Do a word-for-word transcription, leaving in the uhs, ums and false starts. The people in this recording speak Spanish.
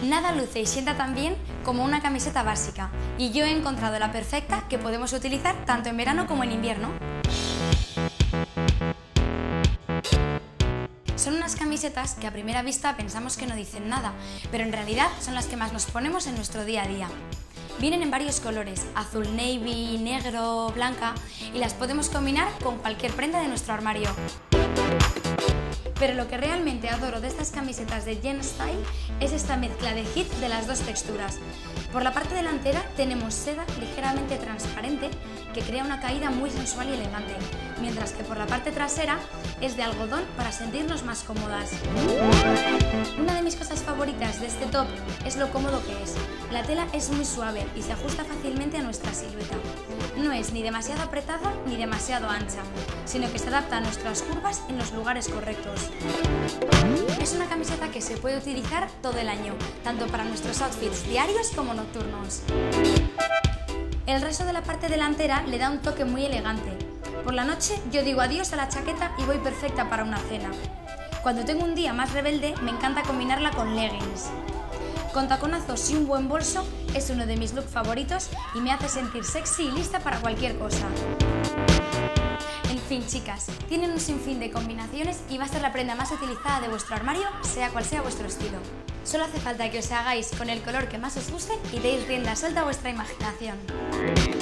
Nada luce y sienta tan bien como una camiseta básica, y yo he encontrado la perfecta que podemos utilizar tanto en verano como en invierno. Son unas camisetas que a primera vista pensamos que no dicen nada, pero en realidad son las que más nos ponemos en nuestro día a día. Vienen en varios colores, azul navy, negro, blanca, y las podemos combinar con cualquier prenda de nuestro armario. Pero lo que realmente adoro de estas camisetas de Jen Style es esta mezcla de hit de las dos texturas. Por la parte delantera tenemos seda ligeramente transparente que crea una caída muy sensual y elegante, mientras que por la parte trasera es de algodón para sentirnos más cómodas. Una de mis cosas favoritas de este top es lo cómodo que es. La tela es muy suave y se ajusta fácilmente a nuestra silueta. No es ni demasiado apretada ni demasiado ancha, sino que se adapta a nuestras curvas en los lugares correctos. Es una camiseta que se puede utilizar todo el año, tanto para nuestros outfits diarios como nocturnos. El resto de la parte delantera le da un toque muy elegante. Por la noche yo digo adiós a la chaqueta y voy perfecta para una cena. Cuando tengo un día más rebelde me encanta combinarla con leggings. Con taconazos y un buen bolso es uno de mis looks favoritos y me hace sentir sexy y lista para cualquier cosa. En fin, chicas, tienen un sinfín de combinaciones y va a ser la prenda más utilizada de vuestro armario, sea cual sea vuestro estilo. Solo hace falta que os hagáis con el color que más os guste y deis rienda suelta a vuestra imaginación.